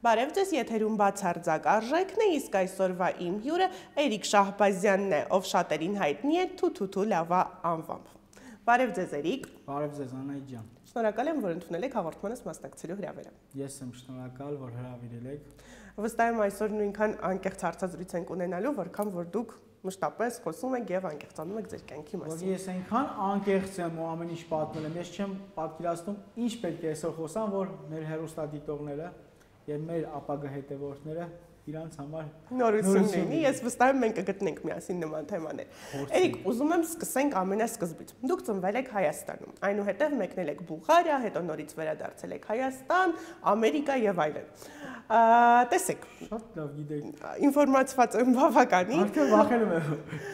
Բարև ձեզ, եթերում բացարձակ արժեքն է, իսկ այսօրվա իմ հյուրը Էրիկ Շահբազյանն է, ով շատերին հայտնի է Թութութու լավա անվամբ։ Բարև ձեզ, Էրիկ։ Բարև ձեզ, Անահիտ ջան։ Շնորհակալ եմ, որ ընդունել եք հաղորդմանս մասնակցելու հրավերը։ Ես եմ շնորհակալ, որ հրավիրել եք։ Վստահ եմ այսօր նույնքան անկեղծ հարցազրույց ենք ունենալու, որքան որ դուք մշտապես խոսում եք եւ անկեղծանում եք ձեր կյանքի մասին։ Ես այնքան անկեղծ եմ ու ամեն ինչ պատմել եմ, ես չեմ պատկերացնում ինչ պետք է այսօր խոսամ, որ մեր հեռուստադիտողները եւ մեր ապագա հետևորդները իրանց համար նորություն լինի, ես վստահ եմ մենք կգտնենք միասին նման թեմաներ։ Էրիկ, ուզում եմ սկսենք ամենասկզբից։ Դուք ծնվել եք Հայաստանում, այնուհետև մեկնել եք Բուլղարիա, հետո նորից վերադարձել եք Հայաստան, Ամերիկա եւ այլն։ Տեսեք, շատ լավ գիտեք։ Ինֆորմացված եմ բավականին։ Արդեն վախենում եմ։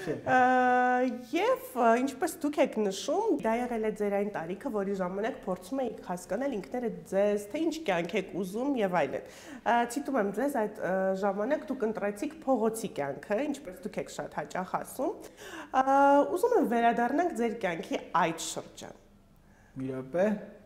Եվ ինչպես դուք եք նշում, դա եղել է ձեր այն տարիքը, որի ժամանակ փորձում եք հասկանալ ինքներդ ձեզ, թե ինչ կյանք եք ուզում եւ այլն։ Ցիտում եմ ձեզ այդ ժամանակ դուք ընտրեցիք փողոցի կյանքը, ինչպես դուք եք շատ հաճախ ասում։ Ուզում եմ վերադառնանք ձեր կյանքի այդ շրջան։ Մի րոպե։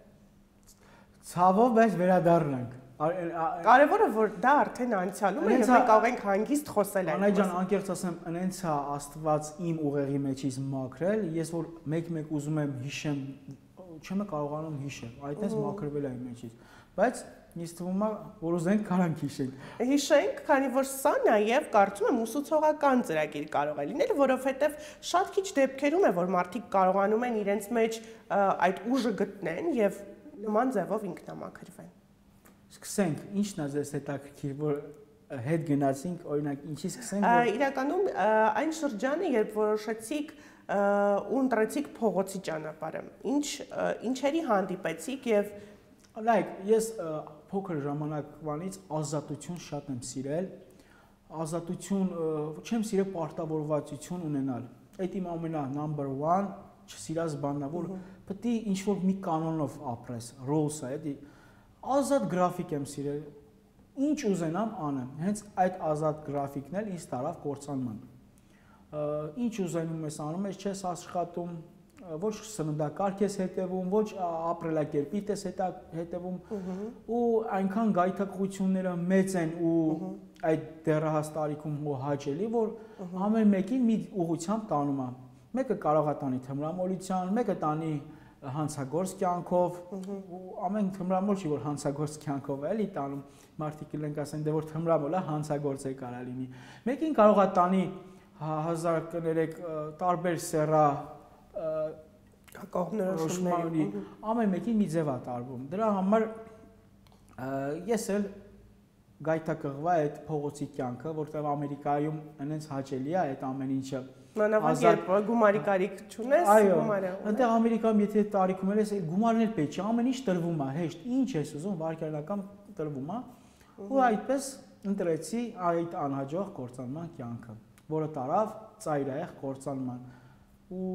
Ցավով բայց վերադառնանք։ Կարևորը որ դա արդեն անցյալում է եւ մենք կարող ենք հանգիստ խոսել այդ մասին։ Անահիտ ջան, անկեղծ ասեմ, ինձ է Աստված իմ ուղեղի մեջից մաքրել, ես որ մեկ-մեկ ուզում եմ հիշեմ, չեմ կարողանում հիշել, այդպես մաքրվել է իմ մեջից։ Բայց ինձ թվում է, որ ուզենք կարանք հիշենք։ Հիշենք, քանի որ սա նաև կարծում եմ ուսուցողական ծրագիր կարող է լինել, որովհետև շատ քիչ դեպքերում է, որ մարդիկ կարողանում են իրենց մեջ այդ ուժը գտնեն եւ նման ձևով ինքնամաքրվեն։ Սկսենք, ի՞նչն է ձեզ հետաքրքիր, որ հետ գնացինք, օրինակ, ինչի սկսենք, որ իրականում այն շրջանը, երբ որոշեցիք ու ընտրեցիք փողոցի ճանապարհը, ինչերի հանդիպեցիք եւ ես փոքր ժամանակվանից ազատություն շատ եմ սիրել, ազատություն, չեմ սիրել պարտավորվածություն ունենալ, այդ իմ ամենա number 1 չսիրած բանն է, որ պետք է ինչ-որ մի կանոնով ապրես, rules-ը, ազատ գրաֆիկ եմ սիրել, ինչ ուզենամ անեմ, հենց այդ ազատ գրաֆիկն էլ ինձ տարավ կործանման, ինչ ուզենում ես անում ես, չես աշխատում, ոչ սննդակարգ ես հետևում, ոչ ապրելակերպիդ ես հետևում ու այնքան գայթակղությունները մեծ են ու այդ դեռահաս տարիքում հաճելի, որ ամեն մեկին մի ուղղությամբ տանում է։ Մեկը կարող է տանի թմրամոլության, մեկը տանի հանցագործ կյանքով, ու ամեն թմրամոլ չի, որ հանցագործ կյանքով է էլի տանում, մարդիկ իրենք ասեն, դե որ թմրամոլը հանցագործ է կարա լինի։ Մեկին կարող է տանի 1000 կներեք տարբեր սեռա կողմնորոշումների, ամեն մեկին մի ձև է տարվում։ Դրա համար ես էլ գայթակղվա այդ փողոցի կյանքը, որտեղ Ամերիկայում այնց հաճելի է այդ ամեն ինչը։ Մանավանդ երբ գումարի կարիք չունես, գումարը։ Այնտեղ Ամերիկայում եթե տարիքում ես, գումարներ պետք չէ, ամեն ինչ տրվում է, հեշտ, ինչ ես ուզում, վարկյալական տրվում է։ Ու այդպես ընտրեցի այդ անհաջող կործանման կյանքը, որը տարավ ծայրահեղ կործանման։ Ու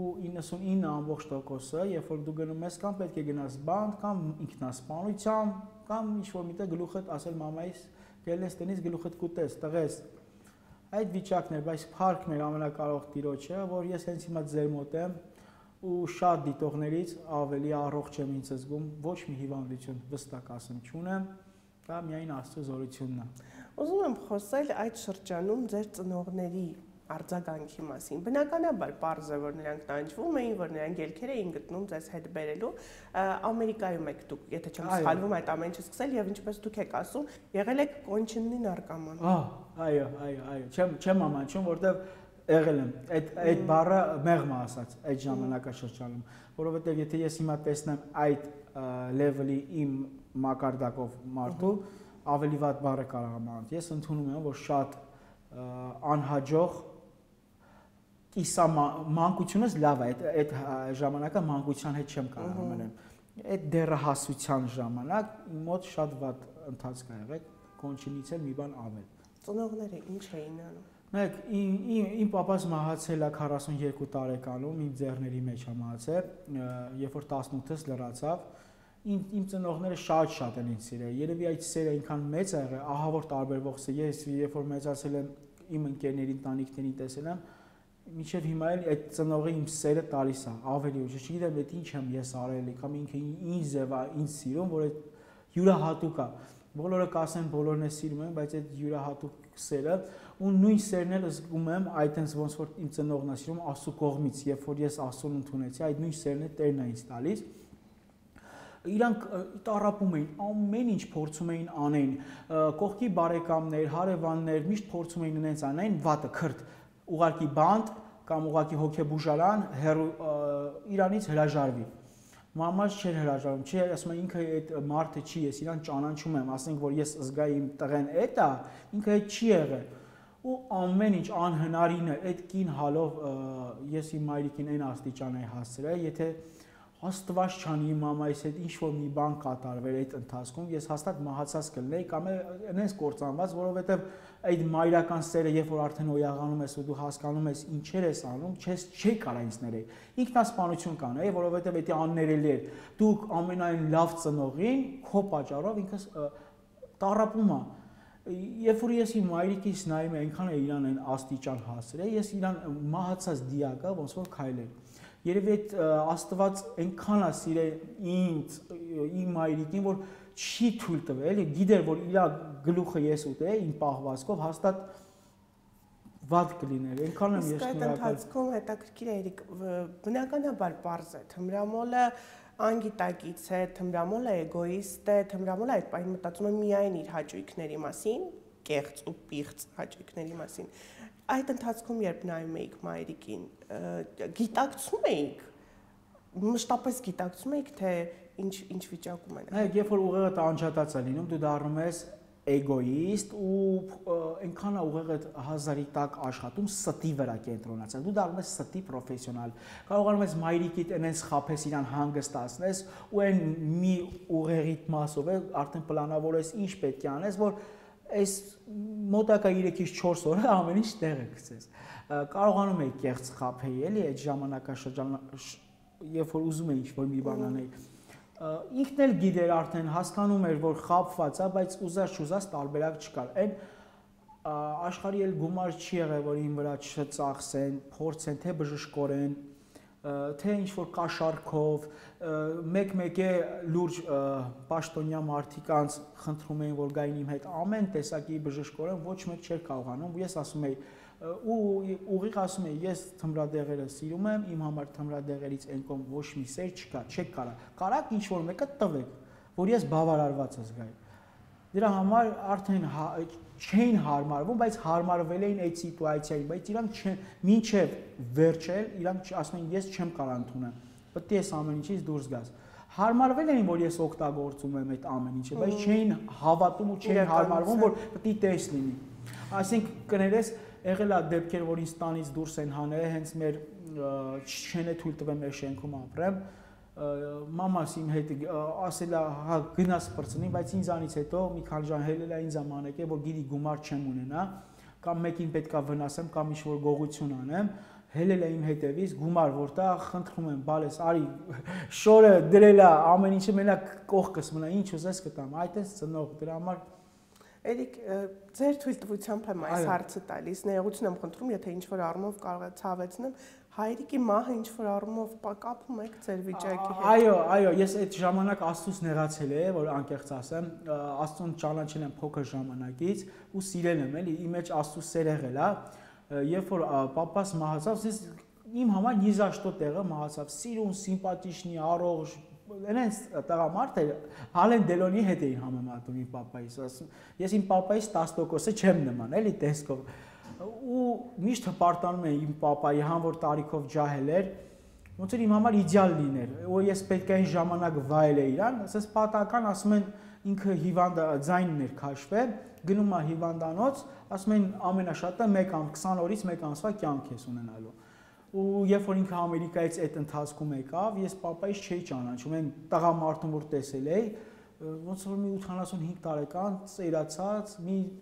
99%-ը, երբ որ դու գնում ես, կամ պետք է գնաս բանտ, կամ ինքնասպանության, կամ ինչ-որ միտեղ գլուխդ ասել մամայիս, գելնես տնից գլուխդ կուտես, տղես։ Այդ վիճակն է, բայց փառքն էր ամենակարող Տիրոջը, որ ես հենց հիմա ձեր մոտ եմ ու շատ դիտողներից ավելի առողջ եմ ինձ զգում, ոչ մի հիվանդություն վստակ ասեմ չունեմ, դա միայն Աստծո զորությունն է։ Ուզում եմ խոսել այդ շրջանում ձեր ծնողների արձագանքի մասին։ Բնականաբար պարզ է, որ նրանք տանջվում էին, որ նրանք ելքեր էին գտնում ձեզ հետ բերելու։ Ամերիկայում եք դուք, եթե չեմ սխալվում, այդ ամեն ինչը սկսել եւ ինչպես դուք եք ասում, եղել եք կոնչնի նարկոման։ Այո, չեմ ամանչում, որտեվ եղել եմ։ Այդ բառը մեղմ է ասած այդ ժամանակաշրջանում, որովհետեւ եթե ես հիմա տեսնեմ այդ level-ի իմ մակարդակով մարդու, ավելի վատ բառը կարող եմ ասել։ Ես ընդունում եմ, որ շատ անհաջող Իսա մանկությունս լավ է, այդ ժամանակը մանկության հետ չեմ կարող մնալ։ Այդ դեռահասության ժամանակ մոտ շատ վատ ընթացք ա եղել, կոնչինից էլ մի բան ավել։ Ծնողները ինչ էին անում։ Նայեք, իմ պապաս մահացել է 42 տարեկանում, իմ ձեռների մեջ է մահացել, երբ որ 18-ից լրացավ։ Իմ ծնողները շատ են ինձ սիրել։ Երևի այդ սերը այնքան մեծ է եղել, ահա որ տարբերվող է։ Ես երբ որ մեծացել եմ, իմ ընկերների ընտանիքներին տեսել եմ, մինչև հիմա էլ այդ ծնողի իմ սերը տալիս է, ավելի ուժ, չգիտեմ այդ ինչ եմ ես արել, կամ ինքը ինչ ձև է ինձ սիրում, որ այդ յուրահատուկ է։ Բոլորը կասեն բոլորն է սիրում են, բայց այդ յուրահատուկ սերը ու նույն սերն էլ զգում եմ այդտենց ոնց որ իմ ծնողն է սիրում Աստծո կողմից, երբ որ ես Աստծուն ընդունեցի, այդ նույն սերն է Տերն է ինձ տալիս։ Իրանք տառապում էին, ամեն ինչ փորձում էին անեն, կողքի բարեկամներ, հարևաններ միշտ փորձում էին ինձ անեն վատը քրտ, ուղարկի բանտ կամ ուղարկի հոգեբուժարան, իրանից հրաժարվի։ Մամաս չէր հրաժարվում, չի ասում ինքը այդ մարդը չի, ես իրան ճանաչում եմ, ասենք որ ես զգայի իմ տղեն էդ է, ինքը այդ չի եղել։ Ու ամեն ինչ անհնարին է, այդ կին հալով ես իմ մայրիկին այն աստիճան էի հասցրել, եթե Աստված չանի իմ մամայիս հետ ինչ որ մի բան կատարվեր այդ ընթացքում, ես հաստատ մահացած կլինեի կամ այնպես կործանված, որովհետև այդ մայրական սերը, երբ որ արդեն օյաղանում ես ու դու հասկանում ես ինչեր ես անում, չի կարա ինձ ներել։ Ինքնասպանություն կանեի, որովհետև դա աններելի էր։ Դու ամենայն լավ ծնողին քո պատճառով ինքս տառապում է։ Երբ որ ես իմ մայրիկիս նայում եմ, այնքան է իրան այն աստիճան հասրել, ես իրան մահացած դիակա ոնց որ քայլել։ Երևի այդ Աստված այնքան է սիրել ինձ, իմ մայրիկին, որ չի թույլ տվել, էլի գիտեր, որ իր գլուխը ես ուտեի իմ պահվածքով, հաստատ վատ կլիներ։ Այնքան եմ ես նորակալ։ Իսկ այդ ընթացքում հետաքրքիր է, Երիկ, բնականաբար պարզ է, թմրամոլը անգիտակից է, թմրամոլը էգոիստ է, թմրամոլը այդ պահին մտածում է միայն իր հաճույքների մասին, կեղծ ու պիղծ հաճույքների մասին։ Այդ ընթացքում երբ նայում էիք մայրիկին, գիտակցում էիք, մշտապես գիտակցում էիք, թե ինչ վիճակում են։ Այո, երբ որ ուղեղդ անջատած է լինում, դու դառնում ես էգոիստ ու այնքան է ուղեղդ հազարի տակ աշխատում ստի վրա կենտրոնացած։ Դու դառնում ես ստի պրոֆեսիոնալ։ Կարողանում ես մայրիկիդ այնպես խաբես իրան հանգստացնես ու այն մի ուղեղիդ մասով արդեն պլանավորես ինչ պետք է անես, որ այս մոտակա 3-ից 4 օրը ամեն ինչ տեղը գցես։ Կարողանում էի կեղծ խաբեի, էլի այդ ժամանակաշրջանը, երբ որ ուզում էի ինչ-որ մի բան անել։ Ինքն էլ գիտեր արդեն, հասկանում էր, որ խաբված է, բայց ուզած տարբերակ չկար։ Այն աշխարհի էլ գումար չի եղել, որ իմ վրա չծախսեն, փորձեն թե բժշկորեն, թե ինչ որ կաշառքով, մեկ-մեկ է լուրջ պաշտոնյա մարդիկ խնդրում էին, որ գային իմ հետ ամեն տեսակի բժշկորեն, ոչ մեկ չէր կարողանում, ես ասում էի ու ուղիղ ասում էի, ես թմրադեղերը սիրում եմ, իմ համար թմրադեղերից այն կողմ ոչ մի սեր չկա, չեք կարակ ինչ որ մեկը տվեք, որ ես բավարարված զգայի։ Դրա համար արդեն չէին հարմարվում, բայց հարմարվել էին այդ սիտուացիային, բայց իրանք մինչև վերջել, իրանք ասում էին, ես չեմ կարող ընդունեմ, պետք է ես ամեն ինչից դուրս գաս։ Հարմարվել էին, որ ես օգտագործում եմ այդ ամեն ինչը, բայց չէին հավատում ու չէին հարմարվում, որ պետք է տես լինի։ Այսինքն կներես եղել է դեպքեր, որ ինձ տանից դուրս են հանել, հենց մեր չեն է թույլ տվել մեր շենքում ապրեմ, մամաս իմ հետ ասել է, հա գնաս պրծնի, բայց ինձանից հետո մի քանի ժամ հելել է ինձ ամանեկե, որ գիտի գումար չեմ ունենա, կամ մեկին պետքա վնասեմ, կամ ինչ-որ գողություն անեմ, հելել է իմ հետևից, գումար որտեղ խնդրում եմ, բալես, արի, շորը դրել է, ամեն ինչը մենակ կողքս մնա, ինչ ուզես կտամ, այդպես ծնող, դրա համար Երիկ, ձեր թույլտվությամբ եմ այս հարցը տալիս, ներողություն եմ խնդրում, եթե ինչ-որ առումով կարող է ցավեցնեմ, հայրիկի մահը ինչ-որ առումով կապում եք ձեր վիճակի հետ։ Այո, ես այդ ժամանակ Աստծուց նեղացել եմ, որ անկեղծ ասեմ, Աստծուն ճանաչել եմ փոքր ժամանակից ու սիրել եմ, էլի, իմ մեջ Աստծո սեր եղել է, երբ որ պապաս մահացավ, իմ համար նիզաշտո տեղը մահացավ, սիրուն, սիմպաթիչնի, առողջ Այնպես տղամարդ էր, Ալեն Դելոնի հետ էին համեմատում իմ պապայիս, ասում, ես իմ պապայիս 10%-ը չեմ նման, էլի տեսքով։ Ու միշտ հպարտանում եմ իմ պապայի, համ որ տարիքով ջահել էր, ոնց որ իմ համար իդեալ լիներ, ու ես պետք է այն ժամանակ վայելեի իրան, ասես պատահական ասում են ինքը հիվանդ ձայնն էր քաշվել, գնում է հիվանդանոց, ասում են ամենաշատը 20 օրից 1 ամսվա կյանք ես ունենալու։ Ու երբ որ ինքը Ամերիկայից այդ ընթացքում եկավ, ես պապայից չէի ճանաչում, այն տղամարդուն որ տեսել էի, ոնց որ մի 85 տարեկան, ծերացած,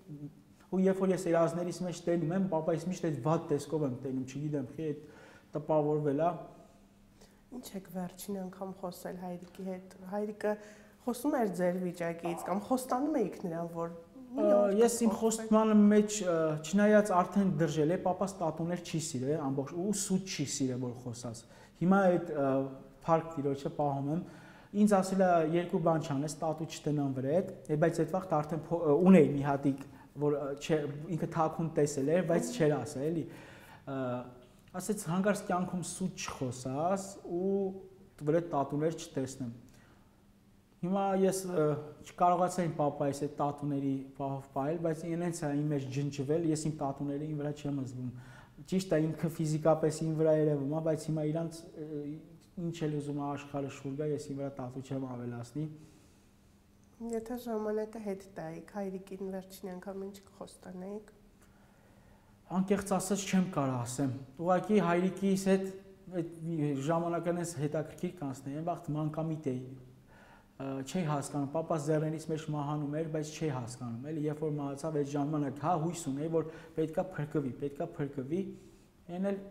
ու երբ որ ես երազներից մեջ տենում եմ, պապայից միշտ այդ վատ տեսքով եմ տենում, չգիտեմ, խի այդ տպավորվել է։ Ինչ եք վերջին անգամ խոսել հայրիկի հետ։ Հայրիկը խոսում էր ձեր վիճակից կամ խոստանում էիք նրան, որ Ես իմ խոստմանը մեջ չնայած արդեն դրժել է, պապաս տատուներ չի սիրել, ամբողջ ու սուտ չի սիրել, որ խոսած։ Հիմա այդ փառք Տիրոջը պահում եմ, Ինձ ասել է երկու բան չանես, տատու չտնան վրա հետ, բայց այդ վաղ արդեն ունեի մի հատիկ, որ ինքը թաքուն տեսել էր, բայց չէր ասել, էլի։ Ասեց հանկարծ կյանքում սուտ չխոսաս ու վրա տատուներ չտեսնեմ։ Հիմա ես չկարողացա իմ պապայիս այդ տատուների պահով պահել, բայց ինձ է իմ մեջ ջնջվել, ես իմ տատուների իմ վրա չեմ զգում։ Ճիշտ է, ինքը ֆիզիկապես իմ վրա երևում է, բայց հիմա իրանց ինչ էլ ուզում է աշխարհը շուրջա, ես իմ վրա տատու չեմ ավելացնի։ Եթե ժամանակը հետ տայիք, հայրիկին վերջին անգամ ինչ կխոստանեիք։ Անկեղծ ասած չեմ կարող ասեմ։ Ուղղակի հայրիկիս հետ այդ ժամանականից հետաքրքիր կանցնեի, վաղ մանկամիտ էի։ Չի հասկանում, պապաս ձեռներից մեջ մահանում էր, բայց չի հասկանում, էլի, երբ որ մահացավ այդ ժամանակ, հա հույս ունեի, որ պետքա փրկվի, այն էլ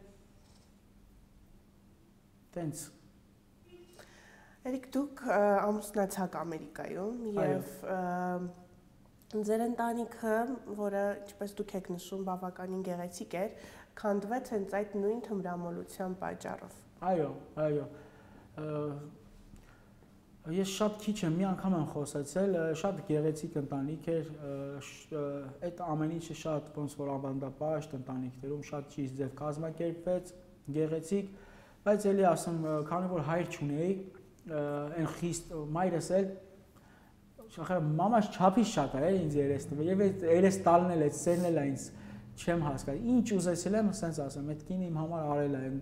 տենց։ Երիկ դուք ամուսնացաք Ամերիկայում եւ ձեր ընտանիքը, որը ինչպես դուք եք նշում, բավականին գեղեցիկ էր, քանդվեց հենց այդ նույն թմրամոլության պատճառով։ Այո։ Ես շատ քիչ եմ, մի անգամ եմ խոսացել, շատ գեղեցիկ ընտանիք էր, այդ ամեն ինչը շատ ոնց որ ավանդապաշտ ընտանիքներում շատ ճիշտ ձև կազմակերպվեց, գեղեցիկ, բայց էլի ասեմ, քանի որ հայր չունեի, այն խիստ մայրս էլ մամաս չափից շատ էր ինձ երես տվել, եւ այդ երես տալն էլ այդ սերն էլ ինձ չեմ հասկացել, ինչ ուզեցել եմ, ասենց ասեմ, այդ կինը իմ համար արել է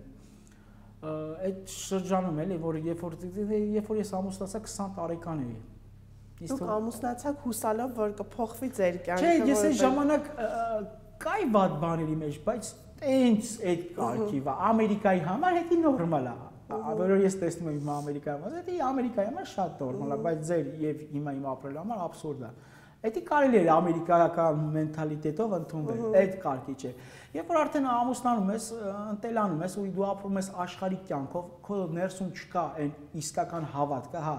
այդ շրջանում էլի, որ երբ որ ես ամուսնացա 20 տարեկան էի։ Դուք ամուսնացաք հուսալով, որ կփոխվի ձեր կյանքը։ Չէ, ես այդ ժամանակ կայ վատ բաների մեջ, բայց տենց այդ կարգի, Ամերիկայի համար հետի նորմալ է։ Որը ես տեսնում եմ Ամերիկայում, դա Ամերիկայի համար շատ նորմալ է, բայց ձեր եւ հիմա իմ ապրելու համար աբսուրդ է։ Դա կարելի է ամերիկայական մենթալիտետով ընդունվել, այդ կարգի չէ։ Երբ որ արդեն ամուսնանում ես, ընտելանում ես ու դու ապրում ես աշխարհիկ կյանքով, քո ներսում չկա այն իսկական հավատքը, հա,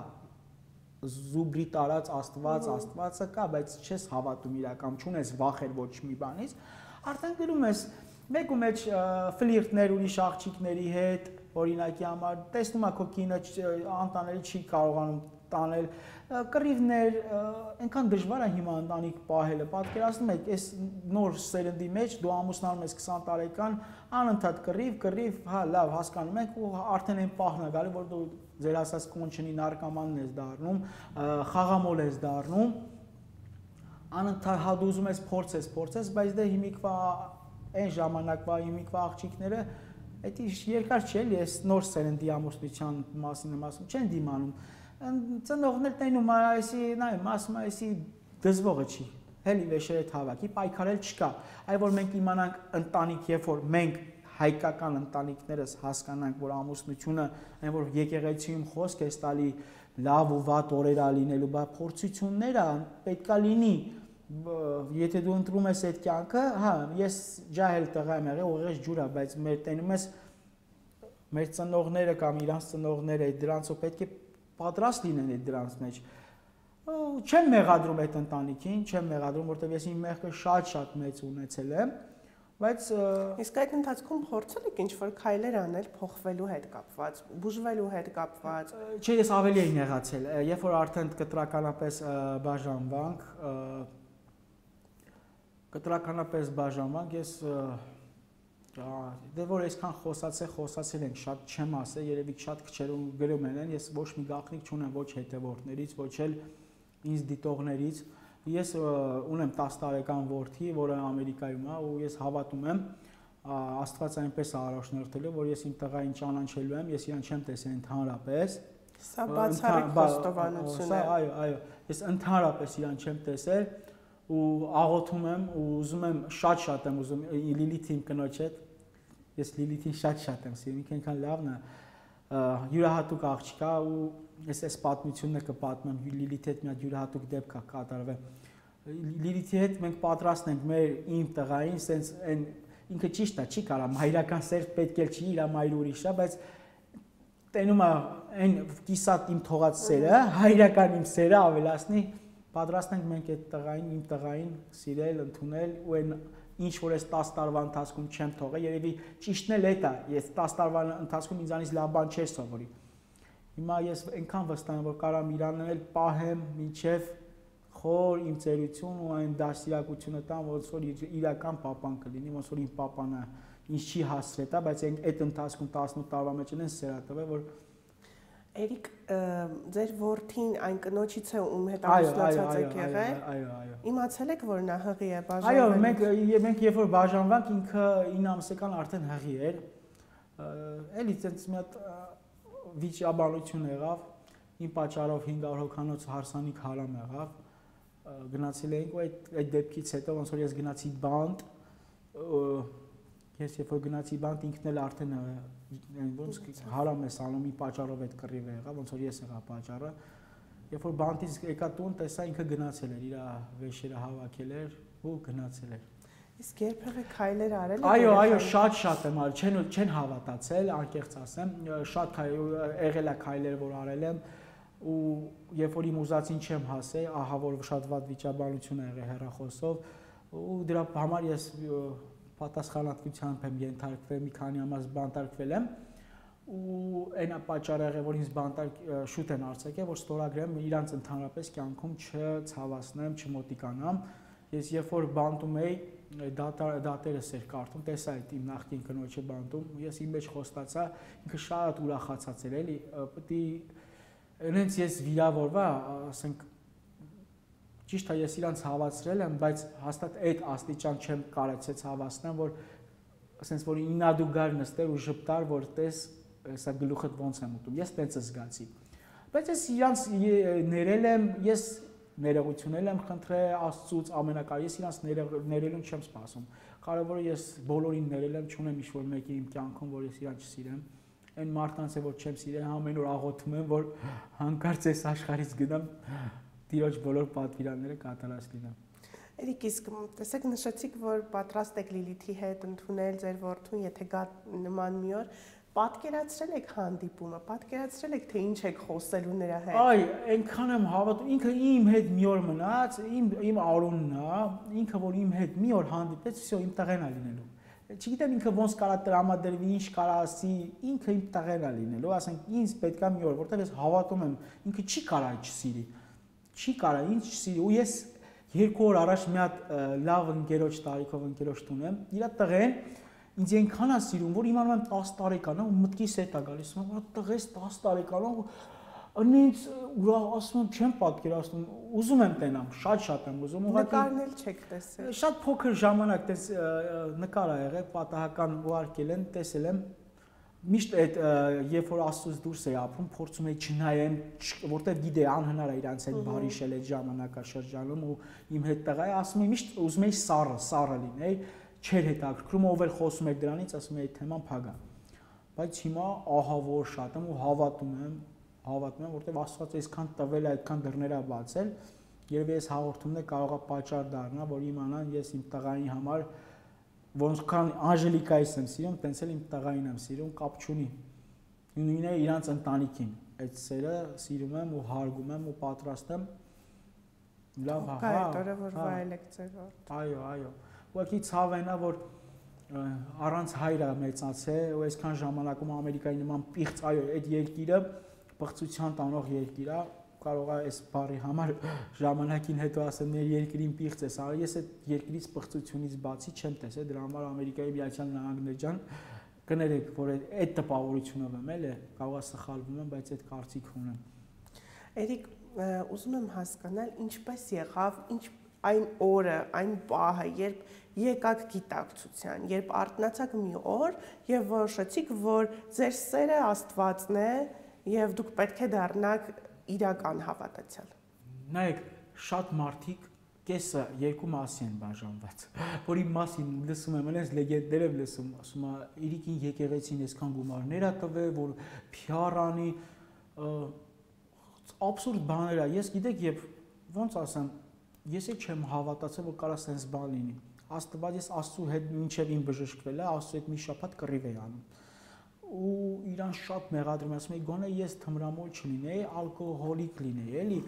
զուբրի տարած Աստվածը կա, բայց չես հավատում իրական, չունես վախեր ոչ մի բանից, արդեն գնում ես մեկու մեջ ֆլիրտներ ուրիշ աղջիկների հետ, օրինակի համար, տեսնում ես քո կինը անտանելի չի կարողանում տանել, կռիվներ, այնքան դժվար է հիմա ընտանիք պահելը, պատկերացնում եք, այս նոր սերնդի մեջ դու ամուսնանում ես 20 տարեկան, անընդհատ կռիվ, հա, լավ, հասկանում եք ու արդեն այն պահն է գալի, որ դու ձեր ասած կոնչնի նարկոմանն ես դառնում, խաղամոլ ես դառնում, անընդհատ հա դու ուզում ես փորձես, բայց դե հիմիկվա այն ժամանակվա հիմիկվա աղջիկները դա երկար չէ, ես նոր սերնդի ամուսնության մասին եմ ասում, չեն դիմանում ծնողներ տենում ասում այսի դզվողը չի, հելի վեշերը թավակի, պայքարել չկա, այ որ մենք իմանանք ընտանիք, երբ որ մենք հայկական ընտանիքներս հասկանանք, որ ամուսնությունը, այն որ եկեղեցիում խոսք է տալի լավ ու վատ օրեր ա լինելու, բա փորձություններ ա պետքա լինի, եթե դու ընտրում ես այդ կյանքը, հա, ես ջահել տղա եմ եղել, ուղիղ ջուր ա, բայց մեր տենում ես մեր ծնողները կամ իրանց ծնողները դրանցով պետք է պատրաստ լինեն այդ դրանց մեջ։ Չեմ մեղադրում այդ ընտանիքին, որտեղ ես իմ մեղքը շատ մեծ ունեցել եմ, բայց իսկ այդ ընթացքում փորձել եք ինչ-որ քայլեր անել փոխվելու հետ կապված, բուժվելու հետ կապված։ Չէ, ես ավելի էի նեղացել, երբ որ արդեն կտրականապես ես դե որ այսքան խոսացել ենք, շատ չեմ ասել, երևի շատ քչերում գրում են, ես ոչ մի գաղտնիք չունեմ ոչ հետևորդներից, ոչ էլ ինձ դիտողներից։ Ես ունեմ 10 տարեկան որդի, որը Ամերիկայում է ու ես հավատում եմ, Աստված այնպես է առաջնորդել, որ ես իմ տղային ճանաչելու եմ, ես իրան չեմ տեսել ընդհանրապես։ Սա բացառիկ խոստովանություն է։ Այո, ես ընդհանրապես իրան չեմ տեսել ու աղոթում եմ ու ուզում եմ շատ եմ ուզում Լիլիթին կնոջ հետ, ես Լիլիթին շատ եմ սիրում, ինքը այնքան լավն է, յուրահատուկ աղջիկ է ու ես այս պատմությունն կպատմեմ, Լիլիթի հետ մի հատ յուրահատուկ դեպք է կատարվել։ Լիլիթի հետ մենք պատրաստ ենք իմ տղային, սենց այն ինքը ճիշտ է, չի կարա մայրական սեր պետք էլ չի, իր մայրը ուրիշ է, բայց տենում է այն կիսատ իմ թողած սերը, հայրական իմ սերը ավելացնի, պատրաստ ենք մենք այդ իմ տղային սիրել, ընդունել ու այն ինչ որ ես 10 տարվա ընթացքում չեմ թողել, երևի ճիշտն էլ է դա, ես 10 տարվա ընթացքում ինձանից լավ բան չէր սովորի։ Հիմա ես այնքան վստահ եմ, որ կարամ Իրանն էլ պահեմ մինչև խոր իմ ծերություն ու այն դաստիարակությունը տամ, ոնց որ իրական պապան կլինի, ոնց որ իմ պապանը ինչ չի հասրել, բայց այդ ընթացքում 18 տարվա մեջ են սերա տվել, որ Էրիկ, ձեր որդին այն կնոջից է ում հետ ամուսնացած եք եղել։ Այո։ Իմացել եք, որ նա հղի է բաժանվել։ բաժանվել։ Այո, մենք երբ որ բաժանվանք, ինքը 9 ամսական արդեն հղի էր։ Էլի ցենց մի հատ վիճաբանություն եղավ, իմ պատճառով 500 հոգանոց հարսանիք հարամ եղավ։ Գնացել էինք ու այդ դեպքից հետո ոնց որ ես գնացի բանտ, ես երբ որ գնացի բանտ ինքն էլ արդեն ոնց հարամ է սանում ի պատճառով այդ կռիվը եղավ, ոնց որ ես եղա պատճառը։ Երբ որ բանտից եկա տուն, տեսա ինքը գնացել էր, իր վեշերը հավաքել էր ու գնացել էր։ Իսկ երբևէ քայլեր արել եք։ Այո, շատ եմ արել, չեն հավատացել, անկեղծ ասեմ, շատ եղել է քայլեր, որ արել եմ ու երբ որ իմ ուզածին չեմ հասել, ահա որ շատ վատ վիճաբանություն ա եղել հեռախոսով ու դրա համար ես պատասխանատվությամբ եմ ենթարկվել, մի քանի ամիս բանտարկվել եմ ու այն է պատճառը եղել, որ ինձ բանտարկ շուտ են արձակել, որ ստորագրեմ իրանց ընդհանրապես կյանքում չցավացնեմ, չմոտիկանամ։ Ես երբ որ բանտում էի, դատերս էր կարդում, տեսա այդ իմ նախկին կնոջը բանտում, ես իմ մեջ խոստացա, ինքը շատ ուրախացած էր, էլի, պետք է այնց ես վիրավորվա, ասենք ճիշտ է ես իրանց հավացրել եմ, բայց հաստատ այդ աստիճան չեմ կարեցել հավացնեմ, որ ասենց որ ինադու գար նստեր ու ժպտար, որ տես սա գլուխդ ոնց եմ ուտում։ Ես տենց զգացի։ Բայց ես իրանց ներել եմ, ես ներողություն եմ խնդրել Աստծուց ամենակարևորը, ես իրանց ներելուն չեմ սպասում։ Կարևորը ես բոլորին ներել եմ, չունեմ ինչ-որ մեկի իմ կյանքում, որ ես իրան չսիրեմ։ Այն մարդկանց է, որ չեմ սիրել, ամեն օր աղոթում եմ, որ հանկարծ այս աշխարհից գնամ, Տիրոջ բոլոր պատվիրանները կատարած լինեն։ Էրիկ, իսկ տեսեք նշեցիք, որ պատրաստ եք Լիլիթի հետ ընդունել ձեր որդուն, եթե գա նման մի օր, պատկերացրել եք հանդիպումը, պատկերացրել եք թե ինչ եք խոսելու նրա հետ։ Այ, այնքան եմ հավատում, ինքը իմ հետ մի օր մնաց, իմ Արոնն է, ինքը որ իմ հետ մի օր հանդիպեց, всё, իմ տղեն է լինելու։ Չգիտեմ ինքը ոնց կարա տրամադրվի, ինչ կարա ասի, ինքը իմ տղեն է լինելու, ասենք ինձ պետքա մի օր, որտեղ ես հավատում եմ, ինքը չի կարա չսիրի։ Չի կարա ինչ չսիրի ու ես 2 օր առաջ մի հատ լավ ընկերոջ տարիքով ընկերոջ տուն եմ, իր տղեն ինձ այնքան է սիրում, որ իմանում եմ 10 տարեկան է ու մտքիս հետ է գալիս, որ տղես 10 տարեկան է ու ինձ ուրախ ասում եմ չեմ պատկերացնում, ուզում եմ տենամ, շատ եմ ուզում, նկարնել չեք տեսել։ Շատ փոքր ժամանակ տես նկար ա եղել, պատահական ուղարկել են, տեսել եմ Միշտ այդ երբ որ Աստծուց դուրս էի ապրում, փորձում էի չնայեմ, որտեղ գիտեի անհնար է իրանց հետ բարիշել այդ ժամանակաշրջանում ու իմ հետ տղա է, ասում էի միշտ ուզում էի սառը լինեի, չէր հետաքրքրում, ով էլ խոսում էր դրանից, ասում էի թեման փագա։ Բայց հիմա ահա որ շատ եմ ու հավատում եմ, որտեղ Աստված այսքան տվել է, այդքան դռներ է բացել, երևի այս հաղորդումն կարող է պատճառ դառնա, որ իմանան ես իմ տղայի համար Ոնքան Անժելիկայից եմ սիրում, տենց էլ իմ տղային եմ սիրում, կապ չունի։ Նույնն է իրանց ընտանիքին։ Այդ սերը սիրում եմ ու հարգում եմ ու պատրաստ եմ։ Լավ, հա։ Այդ օրը որ վայելեք ձեր որդը։ Այո։ Ուղղակի ցավն է, որ առանց հայրը մեծացել ու այսքան ժամանակում Ամերիկայի նման պիղծ, այո, այդ երկիրը պղծության տանող երկիր է։ Կարող է այս բարի համար ժամանակին հետո ասեմ ներ երկրին պիղծ է, ես այդ երկրից պղծությունից բացի չեմ տեսել, դրա համար Ամերիկայի Միացյալ Նահանգներ ջան կներեք, որ այդ տպավորությունով եմ, էլի, կարող է սխալվում եմ, բայց այդ կարծիք ունեմ։ Էրիկ, ուզում եմ հասկանալ, ինչպես եղավ, այն օրը, այն պահը, երբ եկաք գիտակցության, երբ արթնացաք մի օր եւ որոշեցիք, որ ձեր սերը Աստվածն է եւ դուք պետք է դառնաք իրական հավատացյալ։ Նայեք, շատ մարդիկ կեսը երկու մասի են բաժանված, որի մասին լսում եմ, այնպես լեգենդներ եմ լսում, ասում է, իրիկին եկեղեցին այսքան գումարներ է տվել, որ PR անի, абսուրդ բաներ է։ Ես գիտեք, եւ ոնց ասեմ, ես չեմ հավատացել, որ կարա sense բան լինի։ Աստված ես Աստծո հետ մինչև իմ բժշկվել է, Աստծո հետ մի շաբաթ կռիվ էի անում։ Ու իրան շատ մեղադրում եմ, ասում եմ, գոնե ես թմրամոլ չլինեի, ալկոհոլիկ լինեի, էլի։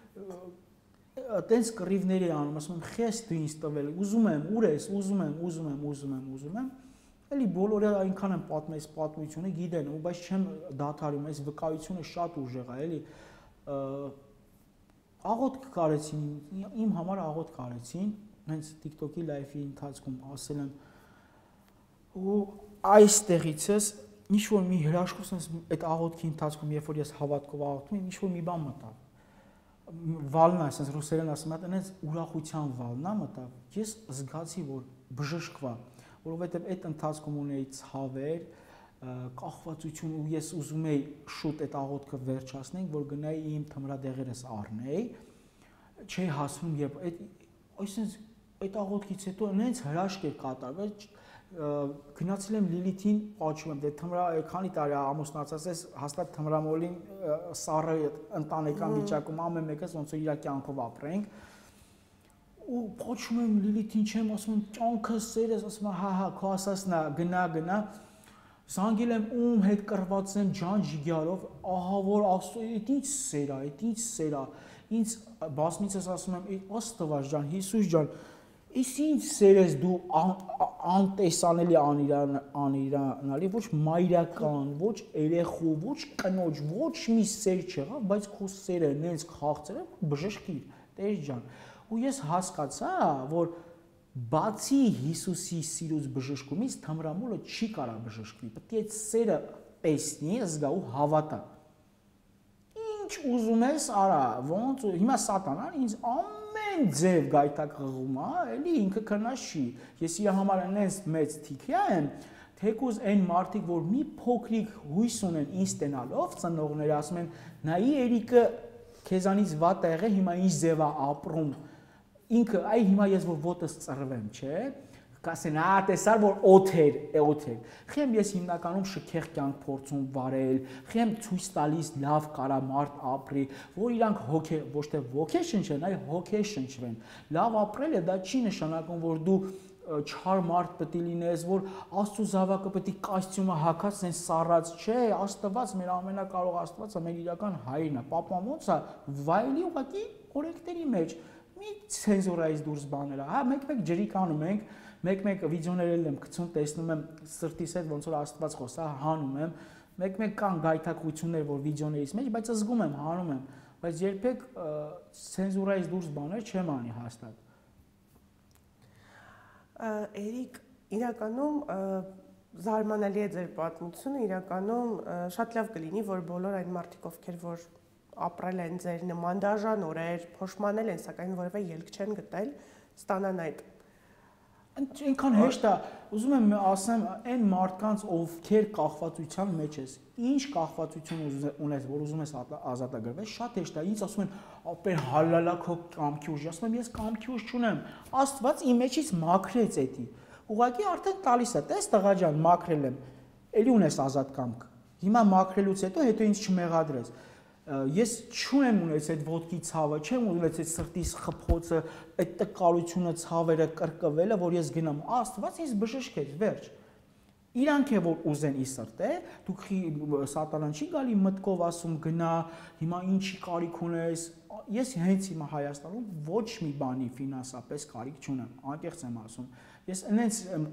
Տենց կռիվներ էի անում, ասում եմ, խես դու ինձ տվել, ուզում եմ, ուր ես, ուզում եմ։ Էլի բոլորը այնքան են պատմես պատմությունը գիտեն, ու բայց չեմ դադարում, այս վկայությունը շատ ուժեղ է, էլի աղոթք կարեցին, իմ համար աղոթք կարեցին, հենց TikTok-ի live-ի ընթացքում ասել եմ ու այստեղիցս ինչ որ մի հրաշքով sense այդ աղոթքի ընթացքում երբ որ ես հավատքով աղոթում եմ, ինչ որ մի բան մտավ։ Վալնա, sense ռուսերեն ասում են, այնց ուրախության վալնա մտավ։ Ես զգացի, որ բժշկվա, որովհետև այդ ընթացքում ունեի ցավեր, կախվածություն ու ես ուզում էի շուտ այդ աղոթքը վերջացնենք, որ գնայի իմ թմրադեղերս առնեի, չէի հասնում եւ այսինքն այդ աղոթքից հետո նենց հրաշք էր կատարվել, գնացել եմ Լիլիթին, պատճում եմ, դե թմրա քանի տարի ամուսնացած ես, հաստատ թմրամոլին սառը ընտանեկան վիճակում ամեն մեկս ոնց որ իր կյանքով ապրենք ու փոչում եմ Լիլիթին չեմ ասում կյանքը սերես ասում հա քո ասածն է գնա զանգել եմ ում հետ կռված եմ ջան ջիգարով ահա որ աստծո այդ ինչ սեր է ինձ բազմիցս ասում եմ Աստված ջան Հիսուս ջան Իս ինչ սեր ես դու անտեսանելի անիրանալի ոչ մայրական ոչ երեխու ոչ կնոջ ոչ մի սեր չեղավ բայց քո սերը նենց խաղցել է բժշկիր Տեր ջան ու ես հասկացա որ բացի Հիսուսի սիրուց բժշկումից թմրամոլը չի կարա բժշկվի պետք է այդ սերը տեսնի զգա ու հավատա ինչ ուզում ես արա ոնց հիմա սատանան ինձ ամեն ձև գայթակ ղղում է էլի ինքը քնաշի ես իր համար այնպես մեծ թիքիա եմ թեկուզ այն մարդիկ որ մի փոքրիկ հույս ունեն ինձ տենալով ծնողները ասում են նայի Էրիկը քեզանից վատ է եղել հիմա ինչ ձև է ապրում ինքը այ հիմա ես որ ոտս ծռվեմ, չէ, կասեն, տեսար որ օթեր, խեմ ես հիմնականում շքեղ կյանք փորձում վարել, խեմ ցույց տալիս լավ կարա մարդ ապրի, որ իրանք հոգե, ոչ թե ոգե շնչեն, այլ հոգե շնչվեն։ Լավ ապրելը դա չի նշանակում, որ դու չար մարդ պետք է լինես, որ Աստծո զավակը պետք է կոստյումը հագած sense սառած, չէ, Աստված մեր ամենակարող Աստվածը մեր իրական հայրն է, պապան ոնց է, վայելի ուղակի օրենքների մեջ մի ցենզուրայից դուրս բաները, հա, մեկ-մեկ ջրիկ անում ենք, մեկ-մեկ վիդեոներ եմ գցում, տեսնում եմ սրտիս հետ ոնց որ Աստված խոսա, հանում եմ, մեկ-մեկ կան գայթակղություններ, որ վիդեոներից մեջ, բայց զգում եմ, հանում եմ, բայց երբեք ցենզուրայից դուրս բաներ չեմ անի հաստատ։ Էրիկ, իրականում զարմանալի է ձեր պատմությունը, իրականում շատ լավ կլինի, որ բոլոր այն մարդիկ, ովքեր որ ապրել են ձեր նման դաժան օրեր, փոշմանել են, սակայն որևէ ելք չեն գտել, ստանան այդ։ Այնքան հեշտ է, ուզում եմ ասեմ, այն մարդկանց, ովքեր կախվածության մեջ ես, ինչ կախվածություն ունես, որ ուզում ես ազատագրվել, շատ հեշտ է, ինձ ասում են, ապեր հալալա քո կամքի ուժի, ասում եմ, ես կամքի ուժ չունեմ, Աստված իմ մեջից մաքրեց էդի, ուղղակի արդեն տալիս է, տես տղա ջան, մաքրել եմ, էլի ունես ազատ կամք, հիմա մաքրելուց հետո ինձ չմեղադրես Ես չունեմ ունեցել այդ ոտքի ցավը, չեմ ունեցել սրտիս խփոցը, այդ տկարությունը, ցավերը կրկվելը, որ ես գնամ, Աստված ինձ բժշկեց, վերջ։ Իրանք է որ ուզեն ի սրտե, դուք սատանան չի գալի մտքով ասում գնա, հիմա ինչի կարիք ունես։ Ես հենց հիմա Հայաստանում ոչ մի բանի ֆինանսապես կարիք չունեմ, անկեղծ եմ ասում։ Ես այնց եմ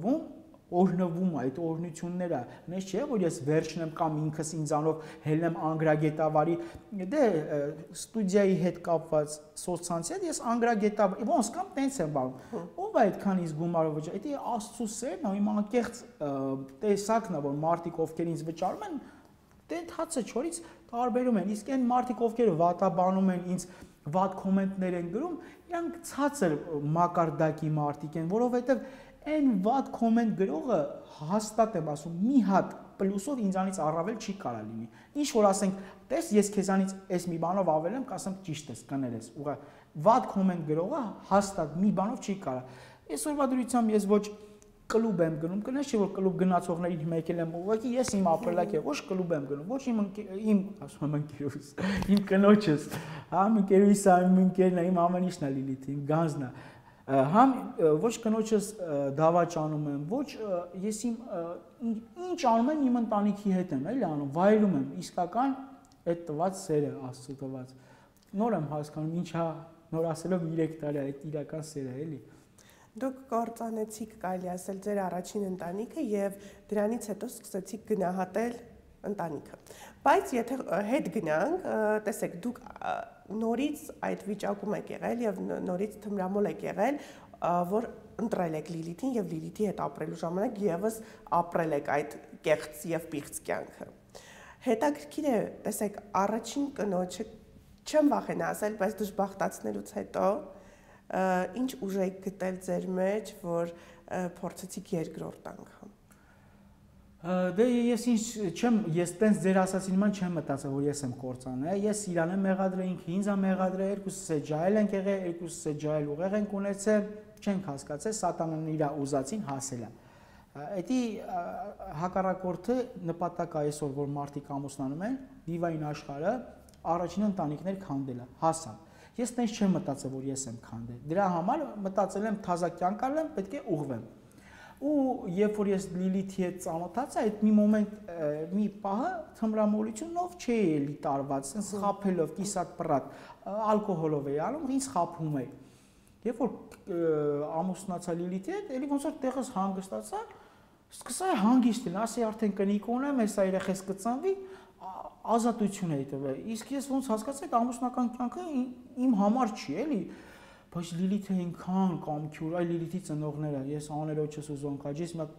օրհնվում այդ օրհնությունները, նես չէ որ ես վերջնեմ կամ ինքս ինձանով հելնեմ անգրագետավարի, դե ստուդիայի հետ կապված սոցցանցի հետ ես անգրագետավար, ոնց կամ տենց եմ բանում, ով է այդքան ինձ գումարով վճարում, դա Աստծո սերն է, իմ անկեղծ տեսակն է, որ մարդիկ ովքեր ինձ վճարում են, դե հացը չորից տարբերում են, իսկ այն մարդիկ ովքեր վատաբանում են ինձ վատ կոմենտներ են գրում, իրանք ցածր մակարդակի մարդիկ են, որովհետև Այն վատ կոմենտ գրողը հաստատ եմ ասում մի հատ պլյուսով ինձանից առավել չի կարա լինի։ Ինչ որ ասենք, տես ես քեզանից այս մի բանով ավել եմ, կասեմ ճիշտ ես, կներես։ Ուղղակի վատ կոմենտ գրողը հաստատ մի բանով չի կարա։ Այսօրվա դրությամբ ես ոչ կլուբ եմ գնում, կնես չէ որ կլուբ գնացողներին մեկել եմ, ուղղակի ես իմ ապրելակ է, ոչ կլուբ եմ գնում, ոչ իմ ասում եմ ընկերուս, իմ կնոջս, հա, իմ ընկերուս, իմ ընկերն է, իմ ամեն ինչն է Լիլիթ, իմ գանձն է։ Համ ոչ կնոջս դավաճանում եմ, ոչ ես ինչ անում եմ իմ ընտանիքի հետ եմ, էլի անում, վայելում եմ, իսկական այդ տված սերը, Աստծո տված։ Նոր եմ հասկանում, ինչա նոր ասելով 3 տարի այդ իրական սերը, էլի։ Դուք կործանեցիք կարելի ասել ձեր առաջին ընտանիքը եւ դրանից հետո սկսեցիք գնահատել ընտանիքը։ Բայց եթե հետ գնանք, տեսեք, դուք նորից այդ վիճակում եք եղել եւ նորից թմրամոլ եք եղել, որ ընտրել եք Լիլիթին եւ Լիլիթի հետ ապրելու ժամանակ եւս ապրել եք այդ կեղծ եւ պիղծ կյանքը։ Հետաքրքիր է, տեսեք, առաջին կնոջը չեմ վախենա ասել, բայց դժբախտացնելուց հետո ինչ ուժ եք գտել ձեր մեջ, որ փորձեցիք երկրորդ անգամ։ Դե ես տենց ձեր ասացին նման չեմ մտածել, որ ես եմ կործանել, ես իրան եմ մեղադրել, ինքը ինձ է մեղադրել, երկուսս է ջահել ենք եղել, երկուսս է ջահել ուղեղ ենք ունեցել, չենք հասկացել, սատանան իր ուզածին հասել է։ Էդի հակառակորդը նպատակը այսօր, որ մարդիկ ամուսնանում են, դիվային աշխարհը առաջին ընտանիքներ քանդելը, հասան։ Ես տենց չեմ մտածել, որ ես եմ քանդել։ Դրա համար մտածել եմ թազա կյանք անեմ, պետք է ուղղվեմ։ Ու երբ որ ես Լիլիթի հետ ծանոթացա, այդ մի մոմենտ, մի պահը թմրամոլությունով չէի էլի տարված, sense խափելով, կիսատ պռատ, ալկոհոլով էի անում, ինձ խափում էի։ Երբ որ ամուսնացա Լիլիթի հետ, էլի ոնց որ տեղս հանգստացա, սկսա հանգիստ լինել, ասի արդեն կնիկ ունեմ, հեսա երեխես կծանվի, ազատություն էի տվել։ Իսկ ես ոնց հասկացա, այդ ամուսնական կյանքը իմ համար չի, էլի։ Բայց Լիլիթը ինքան կամքյուր, այ Լիլիթի ծնողները, ես աներոջս ու զոնքաջից մի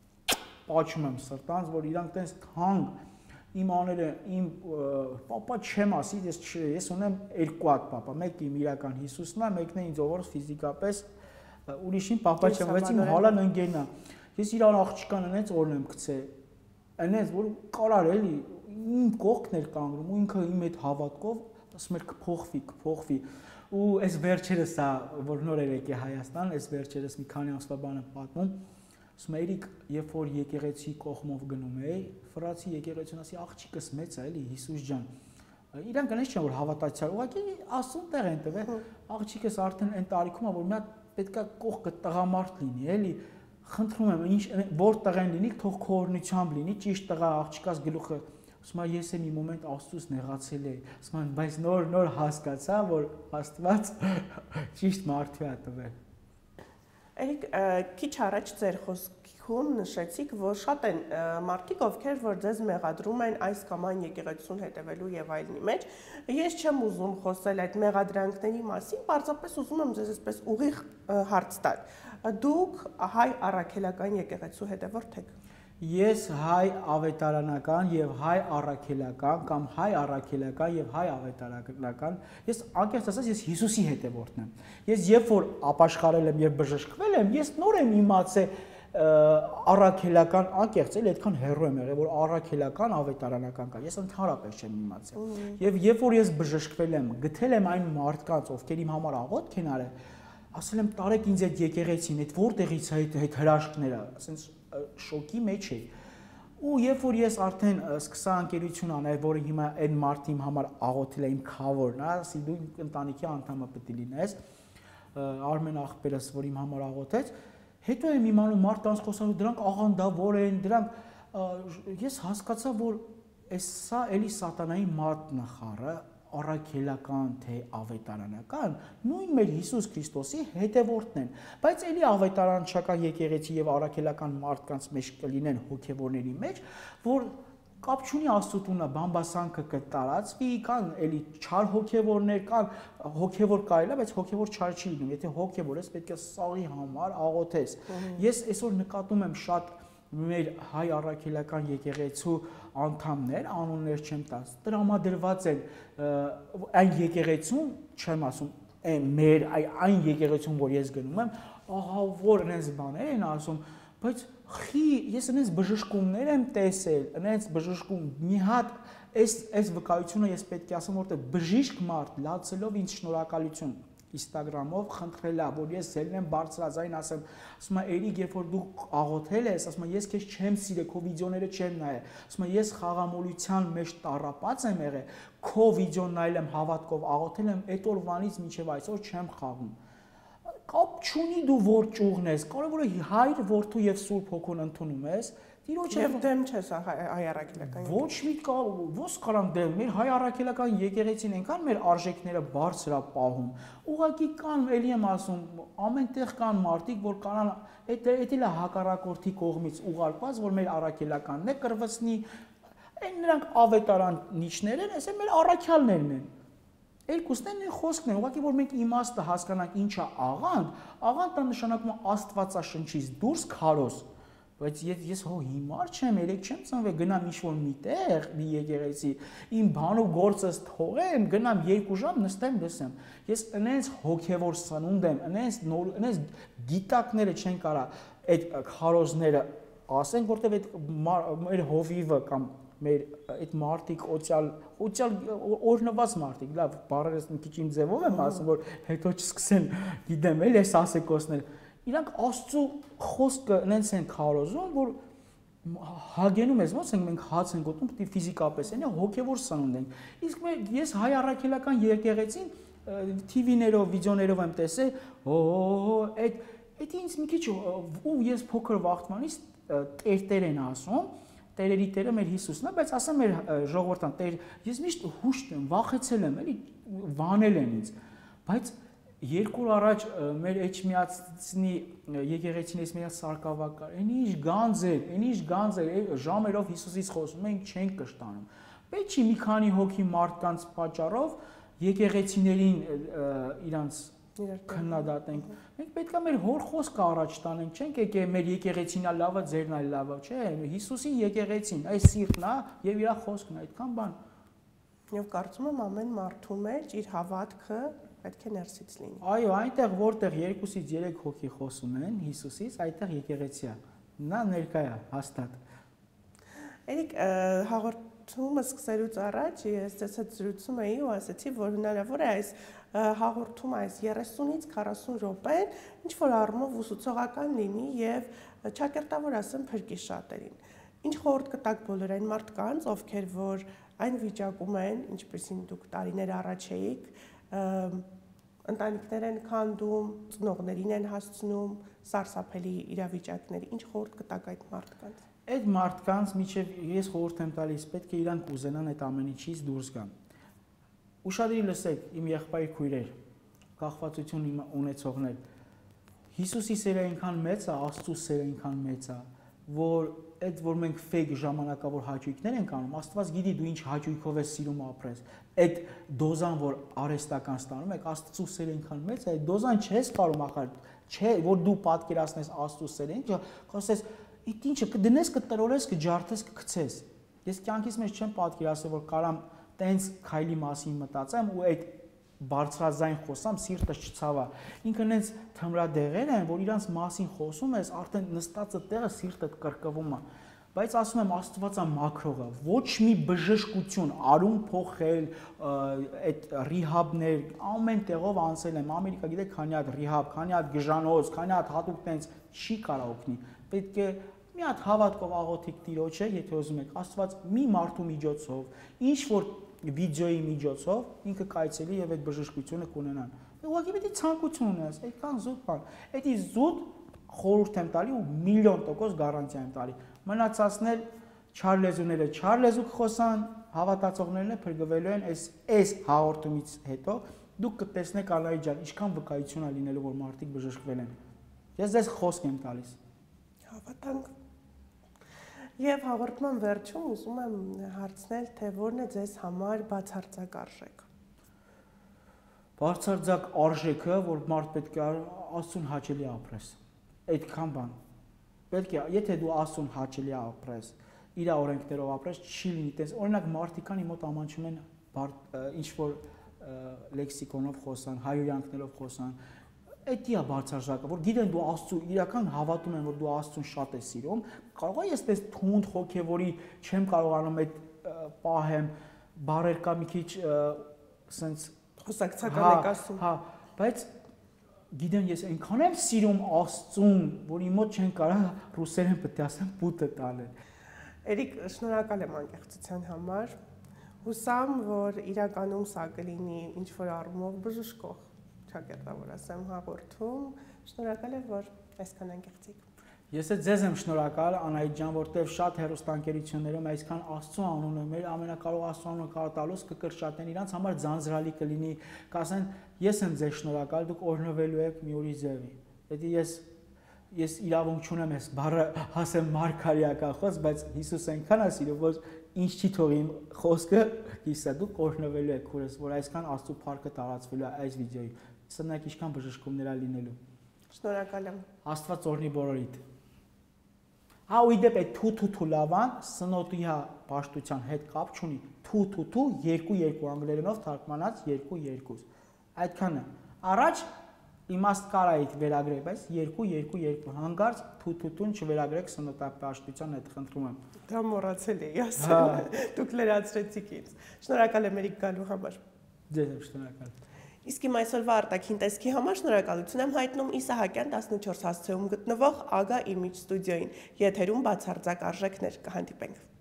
պաչում եմ սրտանց, որ իրանք տենց թանկ իմ աները, իմ պապա չեմ ասի, ես ունեմ երկու հատ պապա, մեկը իմ իրական Հիսուսն է, մեկն է ինձ ով ֆիզիկապես ուրիշին պապա չեմ, բայց իմ հալան ընկերն է։ Ես իրան աղջկան այնց օրն եմ գցել, այնց որ կարար էլի իմ կողքն էր կանգնում ու ինքը իմ այդ հավատքով ասում էր կփոխվի ու այս վերջերս է որ նոր եկի Հայաստան, այս վերջերս մի քանի ամսվա բան եմ պատմում, ասում է Էրիկ, երբ որ եկեղեցի կողմով գնում էի, ֆրանսի եկեղեցին ասի աղջիկս մեծ է էլի Հիսուս ջան։ Իրանք այնպես չեն որ հավատացյալ, ուղղակի ասում տեղ են տվել, աղջիկս արդեն այն տարիքում է որ մի հատ պետքա կողքը տղամարդ լինի, էլի խնդրում եմ, ինչ որ տեղ են լինի, թող քո օրնությամբ լինի, ճիշտ տղա աղջկաս գլուխը ասում եմ ես եմ մի մոմենտ Աստծուց նեղացել էի, ասում եմ բայց նոր հասկացա, որ Աստված ճիշտ մարդու է տվել։ Էրիկ, քիչ առաջ ձեր խոսքում նշեցիք, որ շատ են մարդիկ, ովքեր որ ձեզ մեղադրում են այս կամ այն եկեղեցուն հետևելու եւ այլնի մեջ։ Ես չեմ ուզում խոսել այդ մեղադրանքների մասին, պարզապես ուզում եմ ձեզ այսպես ուղիղ հարց տալ։ Դուք հայ առաքելական եկեղեցու հետևորդ եք։ Ես հայ ավետարանական եւ հայ առաքելական կամ հայ առաքելական եւ հայ ավետարանական, ես անկեղծ ասած ես Հիսուսի հետևորդն եմ։ Ես երբ որ ապաշխարել եմ եւ բժշկվել եմ, ես նոր եմ իմացել առաքելական անկեղծ էլ այդքան հեռու եմ եղել, որ առաքելական ավետարանական կա։ Ես ընդհանրապես չեմ իմացել։ Եվ երբ որ ես բժշկվել եմ, գտել եմ այն մարդկանց, ովքեր իմ համար աղոթք են արել, ասել եմ տարեք ինձ այդ եկեղեցին, այդ որտեղից է այդ հրաշքները, ասենց շոկի մեջ էի։ Ու երբ որ ես արդեն սկսա ընկերություն անել, որը հիմա այն մարդի իմ համար աղոթել է իմ քավորն, ասի դու ընտանիքի անդամը պետք է լինես, Արմեն աղբերս, որ իմ համար աղոթեց, հետո եմ իմանում մարդկանց խոսալու դրանք աղանդավոր են, դրանք ես հասկացա, որ սա էլի սատանայի մատնախառը առաքելական թե ավետարանական նույն մեր Հիսուս Քրիստոսի հետևորդն են, բայց էլի ավետարանչական եկեղեցի եւ առաքելական մարդկանց մեջ կլինեն հոգեվորների մեջ, որ կապ չունի Աստծո տունը բամբասանքը կտարածվի, կան էլի չար հոգեվորներ, կան հոգեվոր կարելի է, բայց հոգեվոր չար չի լինում, եթե հոգեվոր ես պետք է սաղի համար աղոթես։ Ես այսօր նկատում եմ շատ մեր հայ առաքելական եկեղեցու անդամներ, անուններ չեմ տաս, տրամադրված են այն եկեղեցուն, չեմ ասում, մեր այն եկեղեցուն, որ ես գնում եմ, աղավոր այնպես բաներ են ասում, բայց ես այնպես բժշկումներ եմ տեսել, այնպես բժշկում մի հատ այս վկայությունը ես պետք է ասեմ, որտեղ բժիշկ մարդ լացելով ինձ շնորհակալություն Instagram-ով խնդրելա, որ ես ելն եմ բարձրաձայն ասեմ, ասում եմ Էրիկ, երբ որ դու աղոթել ես, ասում եմ ես քեզ չեմ սիրել, քո վիդեոները չեմ նայել, ասում եմ ես խաղամոլության մեջ տառապած եմ եղել, քո վիդեոն նայել եմ հավատքով, աղոթել եմ, այդ օրվանից մինչև այսօր չեմ խաղում։ Կապ չունի դու որ ճուղն ես, կարևորը հայր, որդու եւ Սուրբ Հոգուն ընդունում ես, Եվ դեմ չես հայ առաքելական։ Ոչ մի ո՞ս կարամ դեմ, մեր հայ առաքելական եկեղեցին այնքան մեր արժեքները բարձր է պահում։ Ուղղակի կան, էլի եմ ասում, ամենտեղ կան մարդիկ, որ կանան, դա էլ է հակառակորդի կողմից ուղարկված, որ մեր առաքելականն է կրվցնի, այն նրանք ավետարանիչներ են, այսինքն մեր առաքյալներն են։ Երկուսն են խոսքն են, ուղղակի որ մենք իմաստը հասկանանք ինչ է աղանդ նշանակում է Աստվածաշնչից դուրս քարոզ, բայց ես հո հիմար չեմ, երեք չեմ ծնվել, գնամ ինչ-որ միտեղ, մի եկեղեցի, իմ բան ու գործս թողեմ, գնամ 2 ժամ նստեմ լսեմ։ Ես այնպես հոգևոր սնունդ եմ, այնպես գիտակները չեն կարա այդ քարոզները ասենք, որտեվ այդ մեր հովիվը կամ մեր այդ մարդիկ օրնված մարդիկ, լավ, բառերս մի քիչ իմ ձևով եմ ասում, որ հետո չսկսեն, գիտեմ, էլ այս ասեկոսները։ Իրանք Աստծո խոսքը այնպես են քարոզում, որ հագենում ես, ոնց ենք մենք հաց ենք ուտում, պետք է ֆիզիկապես այնա հոգևոր սնունդ ենք։ Իսկ ես հայ առաքելական եկեղեցին TV-ներով, վիդեոներով եմ տեսել, այդ ինձ մի քիչ ու ես փոքր վախտմանից տեր են ասում, տերերի տերը մեր Հիսուսն է, բայց ասեմ մեր ժողովրդան, տեր, ես միշտ հուշտ եմ, վախեցել եմ, էլի վանել են ինձ, բայց 2 օր առաջ մեր Էջմիածնի եկեղեցին մեր սարկավակար, այնիշ գանձ էր, ժամերով Հիսուսից խոսում ենք, չենք կշտանում։ Պետք չի մի քանի հոգի մարդկանց պատճառով եկեղեցիներին իրանց քննադատենք։ Մենք պետք է մեր հոր խոսքը առաջ տանենք, չենք եկել մեր եկեղեցին է լավը, ձերն է լավը, չէ, Հիսուսի եկեղեցին, այս սիրտն է եւ իր խոսքն է, այդքան բան։ Եվ կարծում եմ ամեն մարդու մեջ իր հավատքը պետք է ներսից լինի։ Այո, այնտեղ որտեղ 2-ից 3 հոգի խոսում են Հիսուսից, այդտեղ եկեղեցի է։ Նա ներկա է, հաստատ։ Երեք հաղորդումը սկսելուց առաջ ես ձեզ հետ զրուցում էի ու ասացի, որ հնարավոր է այս հաղորդումը այս 30-ից 40 րոպեն ինչ որ առումով ուսուցողական լինի եւ ճակերտավոր ասեմ փրկի շատերին։ Ինչ խորհուրդ կտաք բոլոր այն մարդկանց, ովքեր որ այն վիճակում են, ինչպեսին դուք տարիներ առաջ էիք, ընտանիքներ են քանդում, ծնողներին են հասցնում, սարսափելի իրավիճակների, ինչ խորհուրդ կտաք այդ մարդկանց։ Այդ մարդկանց միջև ես խորհուրդ եմ տալիս, պետք է իրանք ուզենան այդ ամենիչից դուրս գան։ Ուշադրի լսեք, իմ եղբայր քույրեր, կախվածություն ունեցողներ, Հիսուսի սերը այնքան մեծ է, Աստծո սերը այնքան մեծ է, որ այդ որ մենք ֆեյք ժամանակավոր հաճույքներ ենք անում, Աստված գիտի դու ինչ հաճույքով ես սիրում ապրես։ Այդ դոզան, որ արհեստական ստանում եք, Աստծո սերը այնքան մեծ է, այդ դոզան չես կարող ախր, չէ, որ դու պատկերացնես Աստծո սերը, ինչ, խոսես, այդ ինչը կդնես, կտրորես, կջարդես, կգցես։ Ես կյանքից մեջ չեմ պատկերացրել, որ կարամ տենց քայլի մասին մտածեմ ու այդ բարձրաձայն խոսամ, սիրտս չցավա։ Ինքը նենց թմրադեղեր են, որ իրանց մասին խոսում ես, արդեն նստածը տեղը սիրտդ կրկվում է։ Բայց ասում եմ Աստվածա մաքրողը, ոչ մի բժշկություն, արուն փոխել, այդ ռիհաբներ, ամեն տեղով անցել եմ, Ամերիկա գիտեք, քանի հատ ռիհաբ, քանի հատ գժանոց, քանի հատ հատուկ տենց չի կարող օգնի։ Պետք է մի հատ հավատքով աղոթիկ Տիրոջը, եթե ուզում եք, Աստված մի մարդու միջոցով, ինչ որ վիդեոյի միջոցով ինքը կայցելի եւ այդ բժշկությունը կունենան։ Ուղղակի պետք է ցանկություն ունենաս, այդքան զուտ բան։ Էդի զուտ խորհուրդ եմ տալի ու 1,000,000% գարանտիա եմ տալի։ Մնացածն էլ չար լեզուները, չար լեզու կխոսան, հավատացողներն էլ փրկվելու են այս հաղորդումից հետո դուք կտեսնեք Ալլահի ջան, ինչքան վկայություն է լինելու, որ մարդիկ բժշկվել են։ Ես ձեզ խոսք եմ տալիս։ Հավատանք։ Եվ հաղորդման վերջում ուզում եմ հարցնել, թե որն է ձեզ համար բացարձակ արժեք։ Բացարձակ արժեքը, որ մարդ պետք է Աստծուն հաճելի ապրես։ Այդքան բան։ Պետք է, եթե դու Աստծուն հաճելի ապրես, իր օրենքներով ապրես, չի լինի տես։ Օրինակ մարդիկանի մոտ ամանչում են ինչ որ լեքսիկոնով խոսան, հայհոյանքներով խոսան։ Էդի է բարձրաժակը, որ գիտեն դու Աստծո իրական հավատում են, որ դու Աստծուն շատ ես սիրում, կարող է ես տես թունդ հոգևորի չեմ կարողանում այդ պահեմ, բարեր կա մի քիչ սենց խոսակցական եք ասում։ Հա, բայց գիտեմ ես այնքան եմ սիրում Աստծուն, որ իմ մոտ չեն կարող ռուսերեն պետք է ասեմ պուտը տալել։ Էրիկ, շնորհակալ եմ անկեղծության համար։ Հուսամ, որ իրականում սա կլինի ինչ որ առումով բժշկող, ճակերտավոր ասեմ հաղորդում։ Շնորհակալ եմ, որ այսքան անկեղծիք։ Ես ձեզ եմ շնորհակալ Անահիտ ջան, որտեվ շատ հեռուստաընկերություններում այսքան Աստծո անունը, մեր ամենակարող Աստծո անունը կարոտալուց կկրճատեն, իրանց համար ձանձրալի կլինի, կասեն ես եմ ձեզ շնորհակալ, դուք օրհնվելու եք մի ուրիշ ձևի։ Դա ես իրավունք չունեմ այս բառը ասեմ մարգարեական խոսք, բայց Հիսուս այնքան է սիրում, որ ինչ չի թողի իմ խոսքը, իսա դուք օրհնվելու եք քուրս, որ այսքան Աստծո փառքը տարածվելու է այս վիդեոյի։ Սրանք ինչքան բժշկումներ ա լինելու։ Շնորհակալ եմ։ Աստված օրհնի բոլորիդ։ Ուիդեպ է թու լավան սնոտիա պաշտության հետ կապ չունի։ Թու 2 անգլերենով թարգմանած 2 այդքանը։ Առաջ իմաստ կարայիք վերագրեք, բայց 2 հանգարց թու-թուն չվերագրեք սնոտապաշտության հետ, խնդրում եմ։ Դա մոռացել էի ասել։ Դուք լրացրեցիք ինձ։ Շնորհակալ եմ Երիկ գալու համար։ Ձեզ եմ շնորհակալ։ Իսկ իմ այսօրվա արտաքին տեսքի համար շնորհակալություն եմ հայտնում Իսահակյան 14 հասցեում գտնվող Ագա Image Studio-ին։ Եթերում բացարձակ արժեքներ կհանդիպենք։